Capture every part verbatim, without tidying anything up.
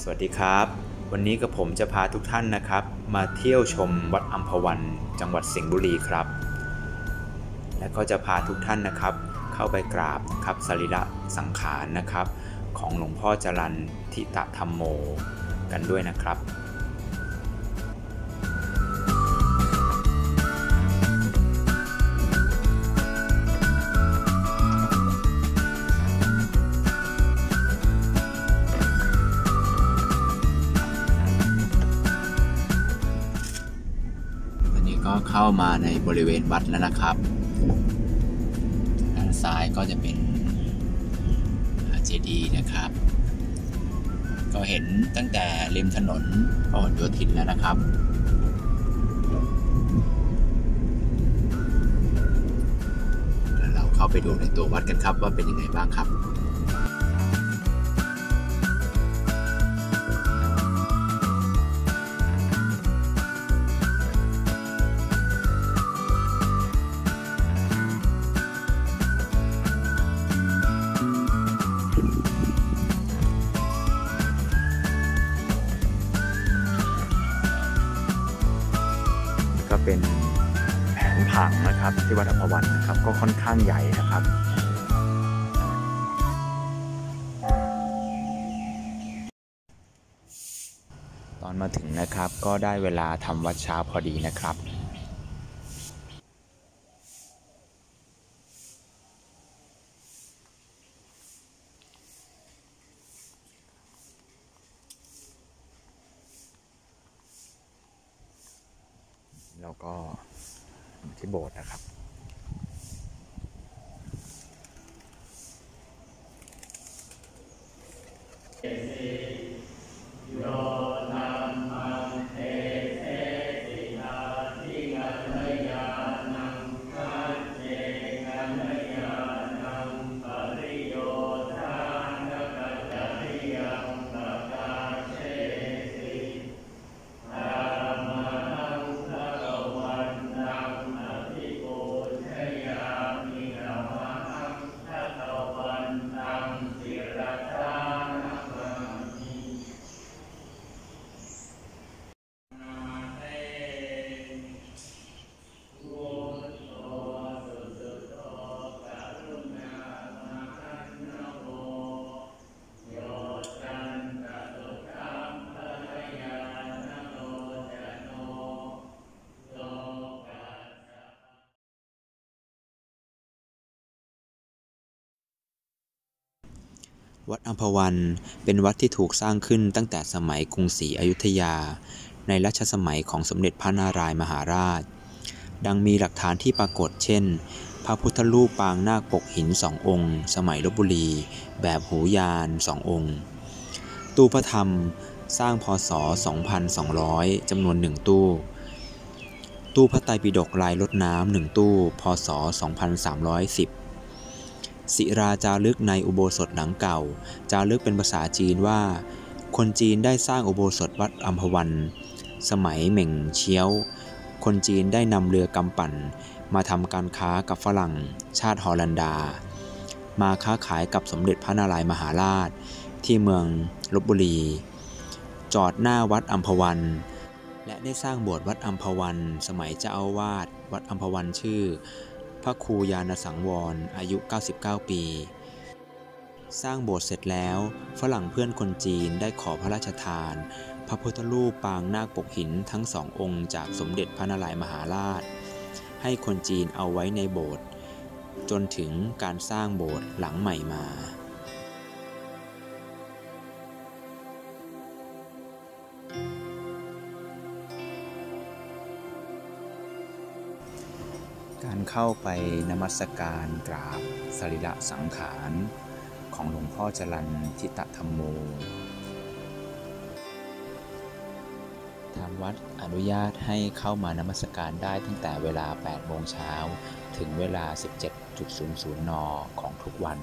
สวัสดีครับวันนี้กับผมจะพาทุกท่านนะครับมาเที่ยวชมวัดอัมพวันจังหวัดสิงห์บุรีครับและก็จะพาทุกท่านนะครับเข้าไปกราบครับสรีระสังขารนะครับของหลวงพ่อจรัญทิตธรรมโมกันด้วยนะครับก็เข้ามาในบริเวณวัดแล้วนะครับด้านซ้ายก็จะเป็นเจดีย์นะครับก็เห็นตั้งแต่ริมถนนพหลโยธินแล้วนะครับเราเข้าไปดูในตัววัดกันครับว่าเป็นยังไงบ้างครับก็เป็นแผนผังนะครับที่วัดอัมพวันนะครับก็ค่อนข้างใหญ่นะครับตอนมาถึงนะครับก็ได้เวลาทำวัดเช้าพอดีนะครับแล้วก็ที่โบสถ์นะครับวัดอัมพวันเป็นวัดที่ถูกสร้างขึ้นตั้งแต่สมัยกรุงศรีอยุธยาในรัชสมัยของสมเด็จพระนารายมหาราชดังมีหลักฐานที่ปรากฏเช่นพระพุทธรูปปางนาคปกหินสององค์สมัยลพบุรีแบบหูยานสององค์ตู้พระธรรมสร้างพ.ศ. สองพันสองร้อยจำนวนหนึ่งตู้ตู้พระไตรปิฎกลายรดน้ำหนึ่งตู้พ.ศ. สองพันสามร้อยสิบศิราจารึกในอุโบสถหลังเก่าจารึกเป็นภาษาจีนว่าคนจีนได้สร้างอุโบสถวัดอัมพวันสมัยเหม่งเชียวคนจีนได้นำเรือกำปั่นมาทำการค้ากับฝรั่งชาติฮอลันดามาค้าขายกับสมเด็จพระนารายมหาราชที่เมืองลพบุรีจอดหน้าวัดอัมพวันและได้สร้างโบสถ์วัดอัมพวันสมัยเจ้าอาวาสวัดอัมพวันชื่อพระครูยานสังวรอายุเก้าสิบเก้าปีสร้างโบสถ์เสร็จแล้วฝรั่งเพื่อนคนจีนได้ขอพระราชทานพระพุทธรูปปางนาคปกหินทั้งสององค์จากสมเด็จพระนารายมหาราชให้คนจีนเอาไว้ในโบสถ์จนถึงการสร้างโบสถ์หลังใหม่มาการเข้าไปนมัสการกราบสรีระสังขารของหลวงพ่อจรัญทิตธรรมโมทางวัดอนุญาตให้เข้ามานมัสการได้ตั้งแต่เวลา แปดโมงเช้าถึงเวลา สิบเจ็ดนาฬิกา นของทุกวัน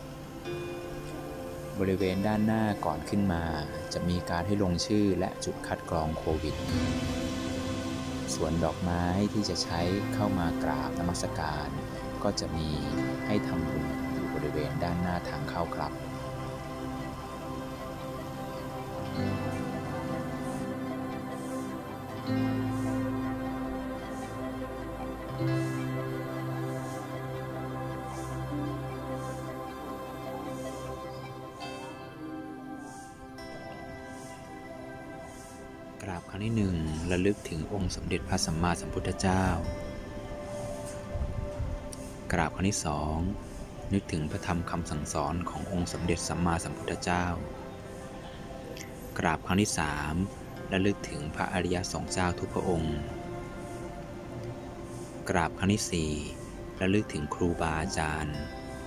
บริเวณด้านหน้าก่อนขึ้นมาจะมีการให้ลงชื่อและจุดคัดกรองโควิดส่วนดอกไม้ที่จะใช้เข้ามากราบนมัสการก็จะมีให้ทำบุญอยู่บริเวณด้านหน้าทางเข้าครับครั้งที่หนึ่งระลึกถึงองค์สมเด็จพระสัมมาสัมพุทธเจ้ากราบครั้งที่สองนึกถึงพระธรรมคำสั่งสอนขององค์สมเด็จสัมมาสัมพุทธเจ้ากราบครั้งที่สามระลึกถึงพระอริยสงฆ์เจ้าทุกพระองค์กราบครั้งที่สี่ระลึกถึงครูบาอาจารย์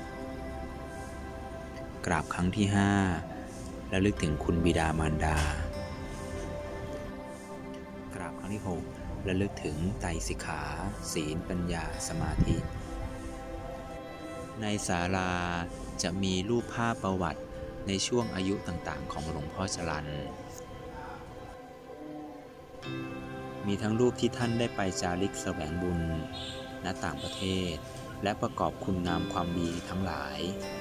กราบครั้งที่ห้าระลึกถึงคุณบิดามารดากราบครั้งที่หกระลึกถึงไตรสิกขาศีลปัญญาสมาธิในศาลาจะมีรูปภาพประวัติในช่วงอายุต่างๆของหลวงพ่อจรัญมีทั้งรูปที่ท่านได้ไปจาริกแสวงบุญณต่างประเทศและประกอบคุณงามความดีทั้งหลาย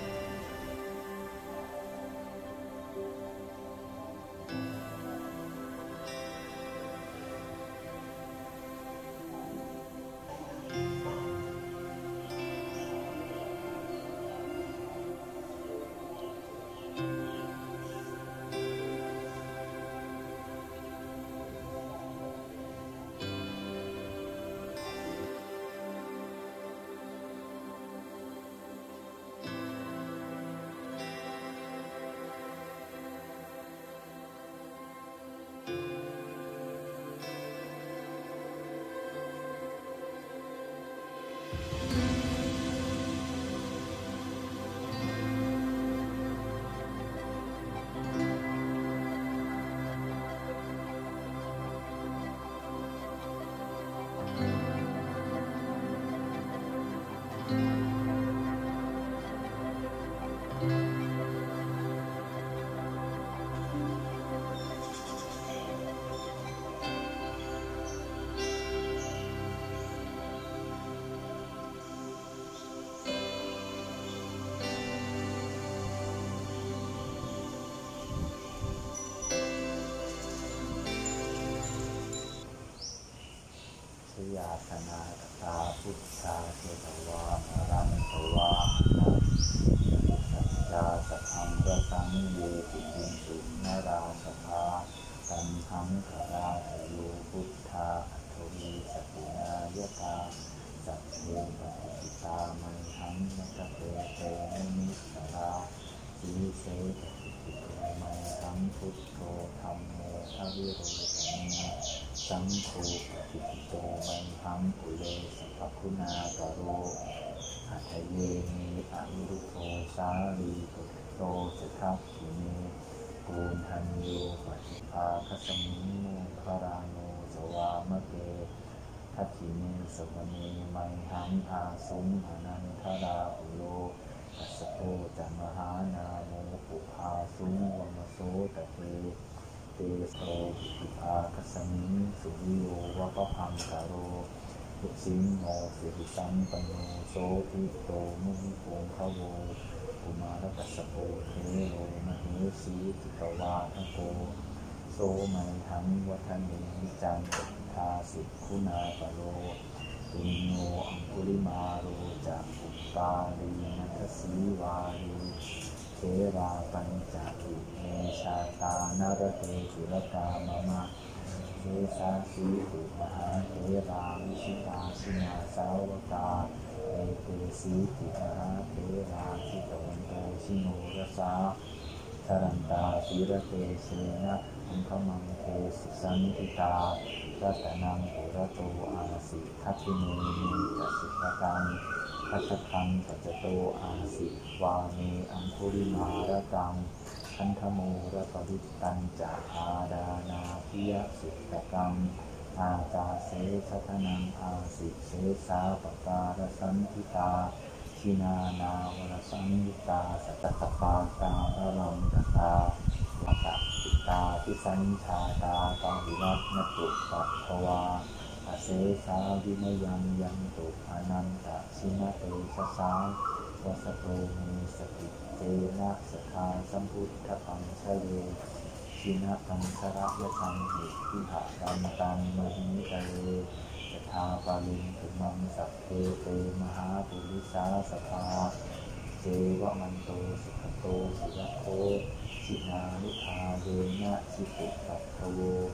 ยาสนาตาพุทธาเทตวาอรันตวาสัจจาสัพพังระสังเยติยินสุนาราสภาตัมหังคาราโยพุทธาอัตวีสตินายตาสัพเพปฏิตามังหังนัตเตเตนิสราสีเสตติโกมังหังพุทโธธัมโมทวิโรจเนสังโฆปฏิปิโตมังหังปุเรสัพพุนาตโรอัตเยมีอวิรุโธสาลีปุตโตสุทัพขิเนปูนทันโยปฏิภาคสมิงโมคารานโนสวามะเกทัตถิเนสวเนมังหังอาสุมอนันทราอุโลกัสโตจัมหานาโมปุภาสุงวมโสตเตเตโสปิภาคสมิงสุริโยวะปะพังกโรทุสิงโนสิริสัมปันโนโสทิโตมุนิโภคโวกุมารกัสสโปเทโรมเหสีจิตวาทโกโสมัยหังวัฒเนมิจังปฏิทาสิคุณาปโรตุนโนอังคุลิมาโรจะอุปปาลีนัทสีวาลีเทราปัญจอิเมชาตานารเตสุรกามะมะเทสาสีตุมหาเทราวิชิตาสินาสาวกาเอเตสีติมหาเทราชิตวันโตชิโนรสาสรันตาสีระเตเสนะอังคมังเทสุสันติตารัตนังปุระโตอาสิทัพพิเนมิจัสสิกตังทัชคังปัจจโตอาสิวาเมอังคุริมาระกังคันธโมระปริตตัญจาอาดานาพิยสุตกังอาจาเสชทนังอาสิเสสาปการสันทิตาชินานาวรสังยุตาสัตตปาตาระลัมตตาวัตติตาทิสัญชาตาตาวิรัตนตุปัทวาอเสสาวิมยังยังตุอนันตชินะเตชะสาวัสโตมีสติเตนะสทาสัมพุทธปัญชเยชินะกังสระยะสังหิทิหะกัมตังมหิตะเลสทาปาลินตุมังสัพเพเตมหาปุริสาสภาเจวะมันโตสุขโตสุรโคชินานุภาเวนะสิตุปัทโวธ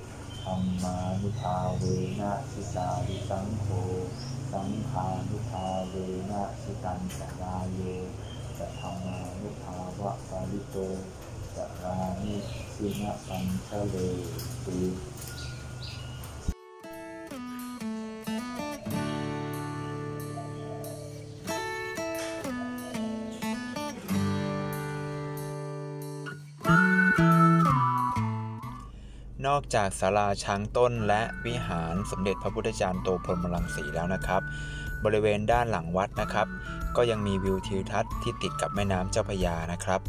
รรมานุภาเวนะสิตาริสังโฆสังฆานุภาเวนะสิตังสลายโยจะธรรมานุภาวะปาริโตจะรานิสินะปัญชเลตินอกจากศาลาช้างต้นและวิหารสมเด็จพระพุทธจารย์โตพรหมรังสีแล้วนะครับบริเวณด้านหลังวัดนะครับก็ยังมีวิวทิวทัศน์ที่ติดกับแม่น้ำเจ้าพระยานะครับ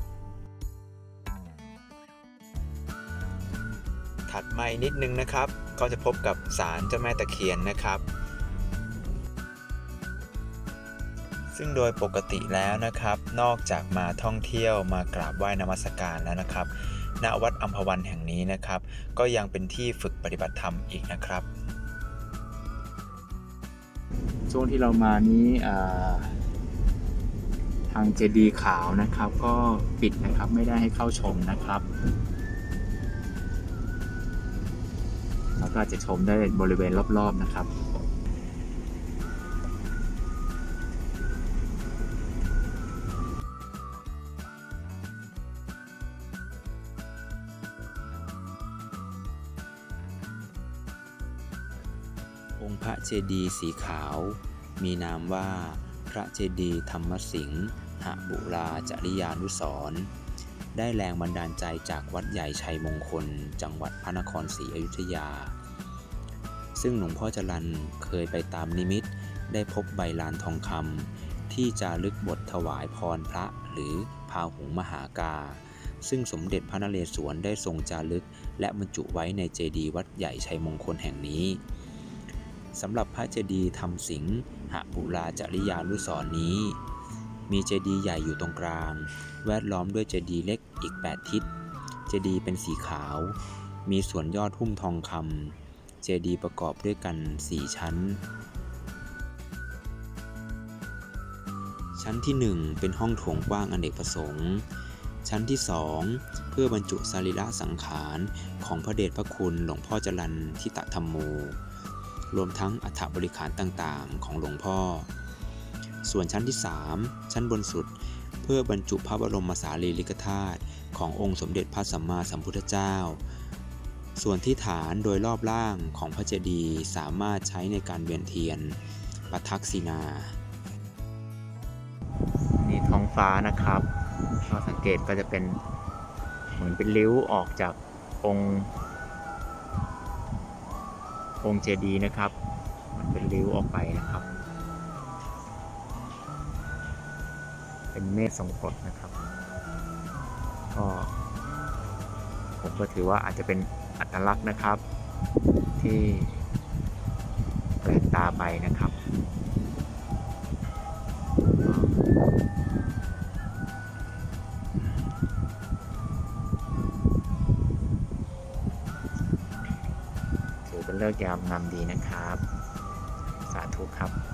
ถัดมาอีกนิดนึงนะครับก็จะพบกับศาลเจ้าแม่ตะเคียนนะครับซึ่งโดยปกติแล้วนะครับนอกจากมาท่องเที่ยวมากราบไหว้นมัสการแล้วนะครับณวัดอัมพวันแห่งนี้นะครับก็ยังเป็นที่ฝึกปฏิบัติธรรมอีกนะครับช่วงที่เรามานี้ทางเจดีย์ขาวนะครับก็ปิดนะครับไม่ได้ให้เข้าชมนะครับแล้วก็จะชมได้บริเวณรอบๆนะครับองค์พระเจดีย์สีขาวมีนามว่าพระเจดีย์ธรรมสิงหบุราจริยานุสรณ์ได้แรงบันดาลใจจากวัดใหญ่ชัยมงคลจังหวัดพระนครศรีอยุธยาซึ่งหลวงพ่อจรัญเคยไปตามนิมิตได้พบใบลานทองคำที่จารึกบทถวายพรพระหรือพาหุงมหากาซึ่งสมเด็จพระนเรศวรได้ทรงจารึกและบรรจุไว้ในเจดีย์วัดใหญ่ชัยมงคลแห่งนี้สำหรับพระเจดีย์ธรรมสิงหบุราจริยานุสรณ์นี้มีเจดีย์ใหญ่อยู่ตรงกลางแวดล้อมด้วยเจดีย์เล็กอีกแปดทิศเจดีย์เป็นสีขาวมีส่วนยอดหุ้มทองคำเจดีย์ประกอบด้วยกันสี่ชั้นชั้นที่หนึ่งเป็นห้องโถงกว้างอเนกประสงค์ชั้นที่สองเพื่อบรรจุสรีระสังขารของพระเดชพระคุณหลวงพ่อจรัญทิตธรรมโมรวมทั้งอัฐบริขารต่างๆของหลวงพ่อส่วนชั้นที่สามชั้นบนสุดเพื่อบรรจุพระบรมสารีริกธาตุขององค์สมเด็จพระสัมมาสัมพุทธเจ้าส่วนที่ฐานโดยรอบล่างของพระเจดีย์สามารถใช้ในการเวียนเทียนปทักษิณานี่ท้องฟ้านะครับถ้าสังเกตก็จะเป็นเหมือนเป็นริ้วออกจากองค์องค์เจดีย์นะครับมันเป็นริ้วออกไปนะครับเป็นเมฆทรงกรดนะครับก็ผมก็ถือว่าอาจจะเป็นอัตลักษณ์นะครับที่แปลกตาไปนะครับถือเป็นเลิกษ์ยามงามดีนะครับสาธุครับ